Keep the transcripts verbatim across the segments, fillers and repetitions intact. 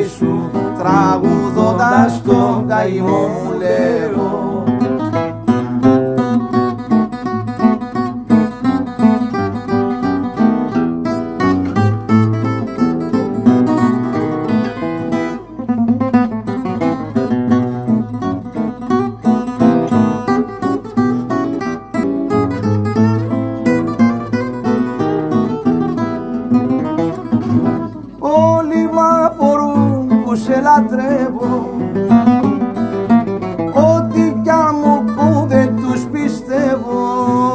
χείλη σου, τραγουδώντας τον καημό μου λέγω. Όλοι μ' απορούν που σε λατρεύω, ό,τι κι αν μου που δεν τους πιστεύω.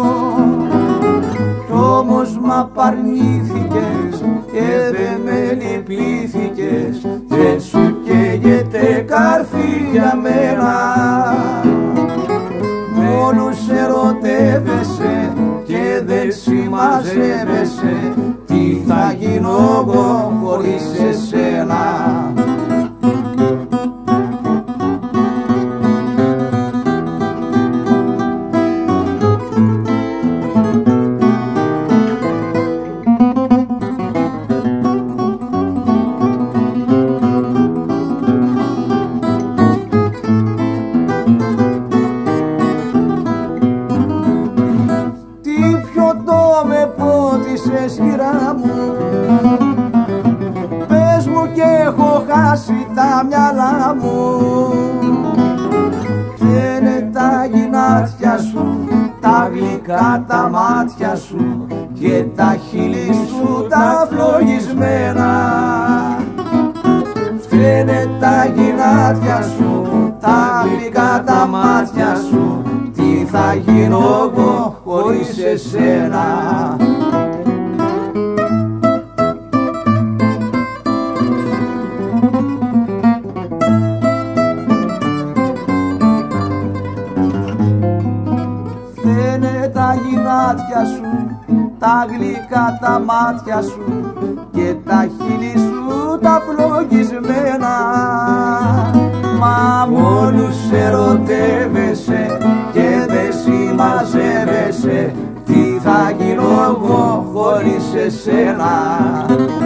Κι όμως μ' απαρνήθηκες και δεν με λυπήθηκες, και σου καίγεται καρφί για μένα. Μ' όλους ερωτεύεσαι και δεν συμμαζεύεσαι, τι θα γίνω εγώ χωρίς εσένα. Με πότισες γυρά μου, πες μου κι έχω χάσει τα μυαλά μου. Φταίνε τα γυνάτια σου, τα γλυκά τα μάτια σου και τα χείλη σου τα φλογισμένα. Φταίνε τα γυνάτια σου, τα γλυκά τα μάτια σου, τι θα γίνω εγώ χωρίς εσένα. Φταίνε τα γυνάτια σου, τα γλυκά τα μάτια σου και τα χείλη σου τα φλογισμένα. Μα μόνους ερωτεύεσαι και δεν συμμαζεύεσαι, τι θα γίνω εγώ χωρίς εσένα.